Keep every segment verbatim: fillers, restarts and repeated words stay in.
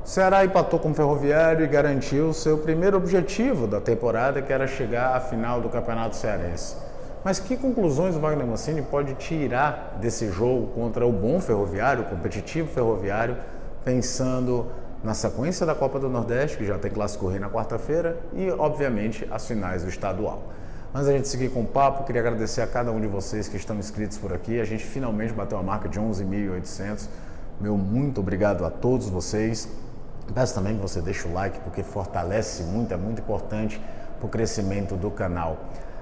O Ceará empatou com o Ferroviário e garantiu seu primeiro objetivo da temporada, que era chegar à final do Campeonato Cearense. Mas que conclusões o Wagner Mancini pode tirar desse jogo contra o bom Ferroviário, o competitivo Ferroviário, pensando na sequência da Copa do Nordeste, que já tem Clássico Rei na quarta-feira, e, obviamente, as finais do estadual. Antes da gente seguir com o papo, queria agradecer a cada um de vocês que estão inscritos por aqui. A gente finalmente bateu a marca de onze mil e oitocentos. Meu muito obrigado a todos vocês. Peço também que você deixe o like, porque fortalece muito, é muito importante para o crescimento do canal.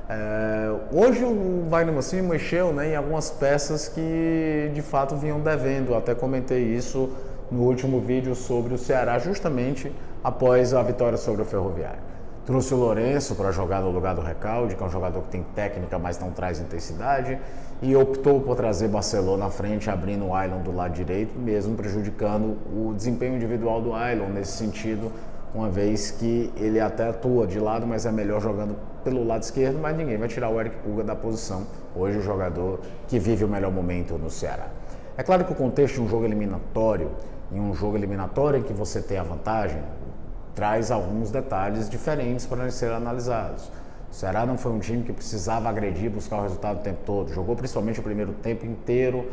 É, hoje o Wagner Mancini mexeu, né, em algumas peças que de fato vinham devendo. Até comentei isso no último vídeo sobre o Ceará, justamente após a vitória sobre o Ferroviário. Trouxe o Lourenço para jogar no lugar do Recalde, que é um jogador que tem técnica, mas não traz intensidade, e optou por trazer Barceló na frente, abrindo o Ailon do lado direito, mesmo prejudicando o desempenho individual do Ailon nesse sentido, uma vez que ele até atua de lado, mas é melhor jogando pelo lado esquerdo, mas ninguém vai tirar o Eric Puga da posição, hoje o jogador que vive o melhor momento no Ceará. É claro que o contexto de um jogo eliminatório, em um jogo eliminatório em que você tem a vantagem, traz alguns detalhes diferentes para serem analisados. O Ceará não foi um time que precisava agredir, buscar o resultado o tempo todo. Jogou principalmente o primeiro tempo inteiro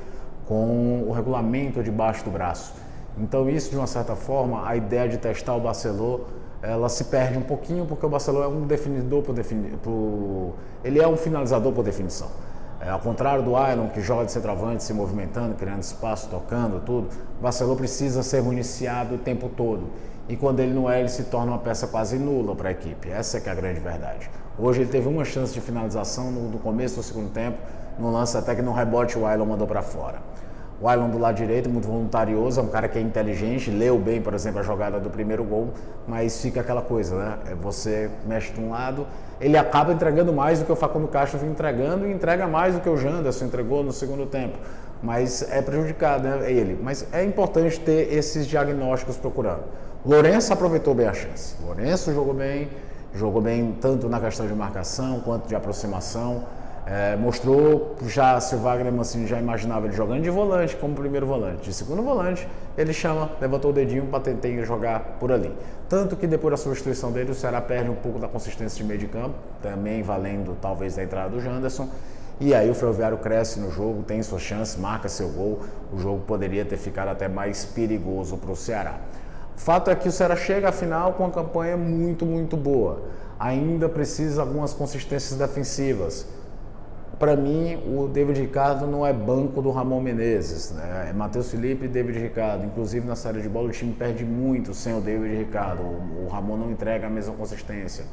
com o regulamento debaixo do braço. Então isso, de uma certa forma, a ideia de testar o Barceló, ela se perde um pouquinho, porque o Barceló é um definidor por defini- por... ele é um finalizador por definição. É, ao contrário do Ailon, que joga de centroavante, se movimentando, criando espaço, tocando, tudo, o Barceló precisa ser municiado o tempo todo. E quando ele não é, ele se torna uma peça quase nula para a equipe. Essa é que é a grande verdade. Hoje ele teve uma chance de finalização no, no começo do segundo tempo, no lance até que no rebote o Ailon mandou para fora. O Ailon do lado direito, muito voluntarioso, é um cara que é inteligente, leu bem, por exemplo, a jogada do primeiro gol, mas fica aquela coisa, né? Você mexe de um lado, ele acaba entregando mais do que o Facundo Castro vem entregando e entrega mais do que o Janderson entregou no segundo tempo. Mas é prejudicado, né? Ele. Mas é importante ter esses diagnósticos procurando. Lourenço aproveitou bem a chance. Lourenço jogou bem, jogou bem tanto na questão de marcação quanto de aproximação. É, mostrou já, se o Wagner Mancini já imaginava ele jogando de volante como primeiro volante. De segundo volante, ele chama, levantou o dedinho para tentar jogar por ali. Tanto que depois da substituição dele, o Ceará perde um pouco da consistência de meio de campo, também valendo talvez da entrada do Janderson. E aí o Ferroviário cresce no jogo, tem sua chance, marca seu gol. O jogo poderia ter ficado até mais perigoso para o Ceará. O fato é que o Ceará chega à final com uma campanha muito, muito boa. Ainda precisa de algumas consistências defensivas. Para mim, o David Ricardo não é banco do Ramon Menezes, né? É Matheus Felipe e David Ricardo. Inclusive, na saída de bola, o time perde muito sem o David Ricardo. O Ramon não entrega a mesma consistência.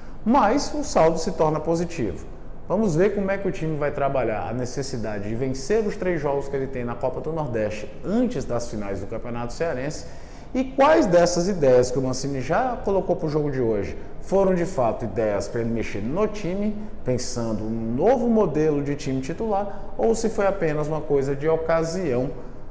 Mas o saldo se torna positivo. Vamos ver como é que o time vai trabalhar a necessidade de vencer os três jogos que ele tem na Copa do Nordeste antes das finais do Campeonato Cearense. E quais dessas ideias que o Mancini já colocou para o jogo de hoje foram de fato ideias para ele mexer no time, pensando num novo modelo de time titular, ou se foi apenas uma coisa de ocasião,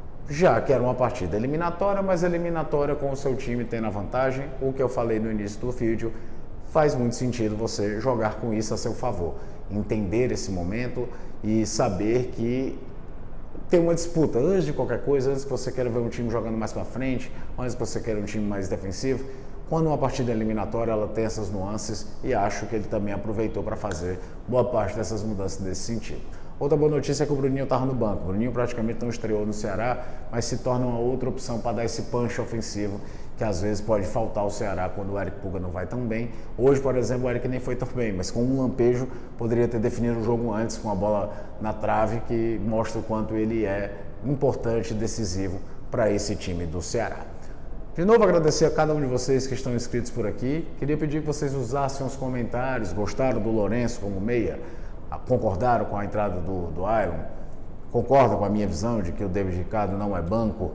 já que era uma partida eliminatória, mas eliminatória com o seu time tendo a vantagem, o que eu falei no início do vídeo, faz muito sentido você jogar com isso a seu favor, entender esse momento e saber que tem uma disputa, antes de qualquer coisa, antes que você queira ver um time jogando mais para frente, antes que você queira um time mais defensivo, quando uma partida eliminatória ela tem essas nuances e acho que ele também aproveitou para fazer boa parte dessas mudanças nesse sentido. Outra boa notícia é que o Bruninho estava no banco. O Bruninho praticamente não estreou no Ceará, mas se torna uma outra opção para dar esse punch ofensivo que às vezes pode faltar ao Ceará quando o Eric Puga não vai tão bem. Hoje, por exemplo, o Eric nem foi tão bem, mas com um lampejo poderia ter definido o jogo antes com a bola na trave, que mostra o quanto ele é importante e decisivo para esse time do Ceará. De novo, agradecer a cada um de vocês que estão inscritos por aqui. Queria pedir que vocês usassem os comentários, gostaram do Lourenço como meia, concordaram com a entrada do, do Ailon, concordam com a minha visão de que o David Ricardo não é banco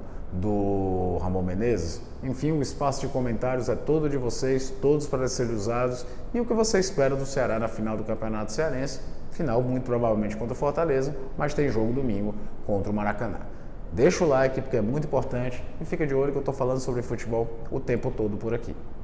do Ramon Menezes? Enfim, o espaço de comentários é todo de vocês, todos para serem usados, e o que você espera do Ceará na final do Campeonato Cearense, final muito provavelmente contra o Fortaleza, mas tem jogo domingo contra o Maracanã. Deixa o like porque é muito importante e fica de olho que eu estou falando sobre futebol o tempo todo por aqui.